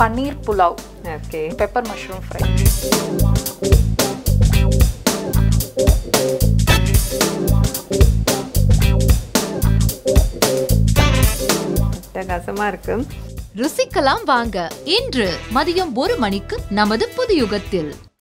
பன்னீர் pulao, okay, pepper mushroom fry. அட்டகாசமா இருக்கு. ருசிக்கலாம் வாங்க. இன்று மதியம் 1 மணிக்கு நமது புது யுகத்தில்.